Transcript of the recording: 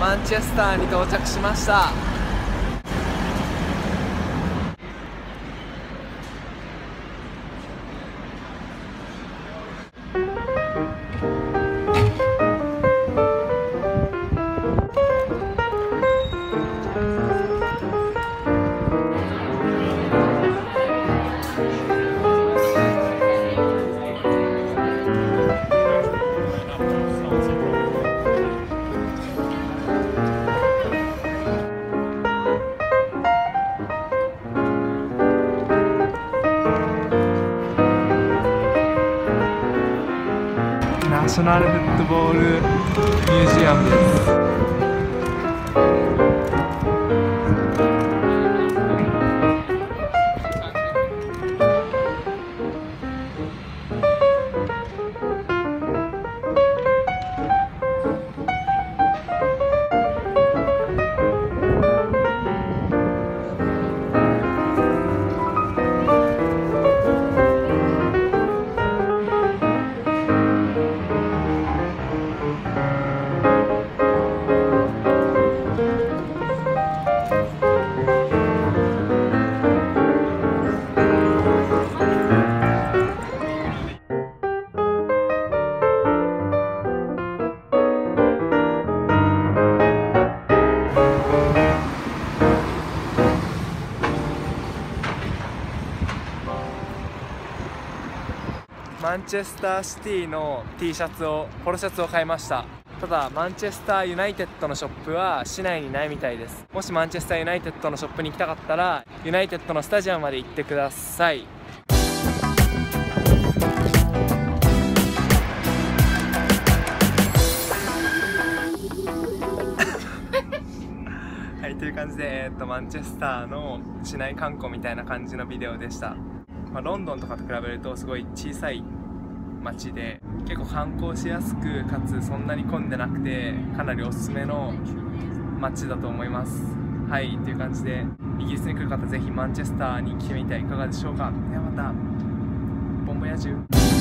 マンチェスターに到着しました。ナショナルフットボールミュージアムです。マンチェスターシティの T シャツをポロシャツを買いました。ただマンチェスターユナイテッドのショップは市内にないみたいです。もしマンチェスターユナイテッドのショップに行きたかったらユナイテッドのスタジアムまで行ってください。はい、という感じで、マンチェスターの市内観光みたいな感じのビデオでした。ロンドンとかと比べるとすごい小さい街で結構観光しやすく、かつそんなに混んでなくてかなりおすすめの街だと思います。はい、という感じでイギリスに来る方ぜひマンチェスターに来てみてはいかがでしょうか。ではまた、ボンボヤジュー。